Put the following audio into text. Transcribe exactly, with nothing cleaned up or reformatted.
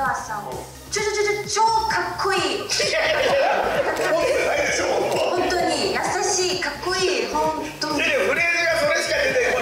川さんをちょちょちょ超かっこいい。 思ってないでしょ、本当。 本当に優しいかっこいい、本当に。 フレーズがそれしか出てこ